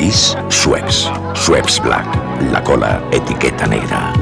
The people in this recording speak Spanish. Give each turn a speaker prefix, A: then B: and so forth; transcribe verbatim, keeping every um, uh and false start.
A: nariz, Schweppes. Schweppes Black. La cola, etiqueta negra.